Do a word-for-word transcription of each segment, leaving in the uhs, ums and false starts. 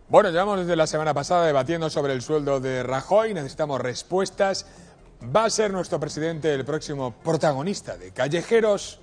Bueno, llevamos desde la semana pasada debatiendo sobre el sueldo de Rajoy, necesitamos respuestas. ¿Va a ser nuestro presidente el próximo protagonista de Callejeros?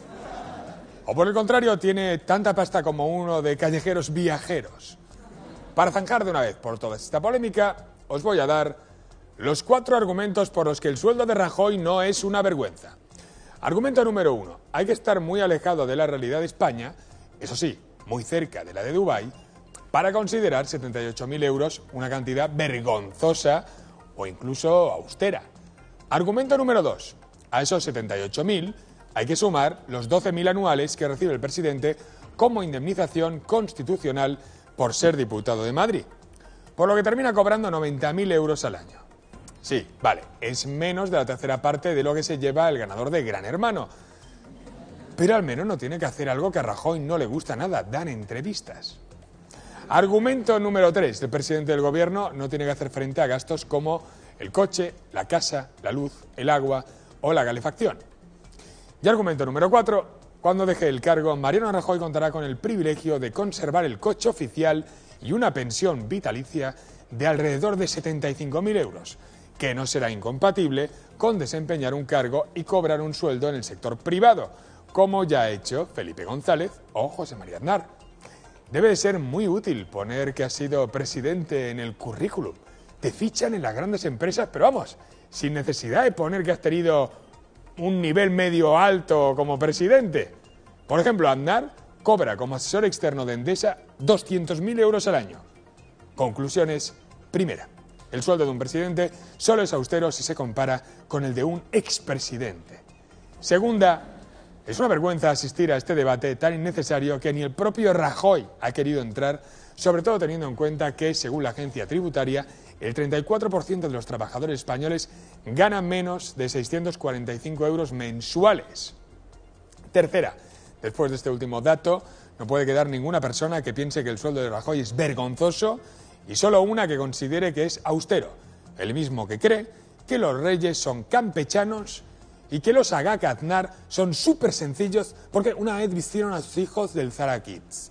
¿O por el contrario, tiene tanta pasta como uno de Callejeros Viajeros? Para zanjar de una vez por toda esta polémica, os voy a dar los cuatro argumentos por los que el sueldo de Rajoy no es una vergüenza. Argumento número uno. Hay que estar muy alejado de la realidad de España, eso sí, muy cerca de la de Dubái, para considerar setenta y ocho mil euros una cantidad vergonzosa o incluso austera. Argumento número dos. A esos setenta y ocho mil hay que sumar los doce mil anuales que recibe el presidente como indemnización constitucional por ser diputado de Madrid, por lo que termina cobrando noventa mil euros al año. Sí, vale, es menos de la tercera parte de lo que se lleva el ganador de Gran Hermano, pero al menos no tiene que hacer algo que a Rajoy no le gusta nada, dar entrevistas. Argumento número tres. El presidente del gobierno no tiene que hacer frente a gastos como el coche, la casa, la luz, el agua o la calefacción. Y argumento número cuatro. Cuando deje el cargo, Mariano Rajoy contará con el privilegio de conservar el coche oficial y una pensión vitalicia de alrededor de setenta y cinco mil euros, que no será incompatible con desempeñar un cargo y cobrar un sueldo en el sector privado, como ya ha hecho Felipe González o José María Aznar. Debe de ser muy útil poner que has sido presidente en el currículum. Te fichan en las grandes empresas, pero vamos, sin necesidad de poner que has tenido un nivel medio alto como presidente. Por ejemplo, Aznar cobra como asesor externo de Endesa doscientos mil euros al año. Conclusiones. Primera, el sueldo de un presidente solo es austero si se compara con el de un expresidente. Segunda, es una vergüenza asistir a este debate tan innecesario que ni el propio Rajoy ha querido entrar, sobre todo teniendo en cuenta que, según la agencia tributaria, el treinta y cuatro por ciento de los trabajadores españoles ganan menos de seiscientos cuarenta y cinco euros mensuales. Tercera, después de este último dato, no puede quedar ninguna persona que piense que el sueldo de Rajoy es vergonzoso y solo una que considere que es austero, el mismo que cree que los reyes son campechanos y que los Agha Aznar son súper sencillos porque una vez vistieron a sus hijos del Zara Kids.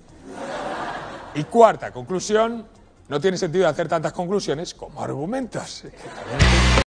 Y cuarta conclusión, no tiene sentido hacer tantas conclusiones como argumentos.